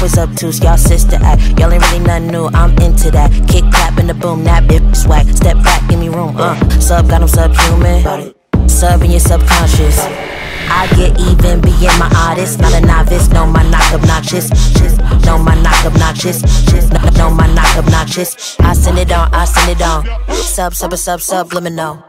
always obtuse, y'all sister act. Y'all ain't really nothing new, I'm into that. Kick, clap, in the boom, that bitch swag. Step back, give me room, Sub got him subhuman. Sub in your subconscious. I get even being my artist, not a novice. No, my knock obnoxious. No, my knock obnoxious. No, my knock obnoxious. I send it on. Subliminal.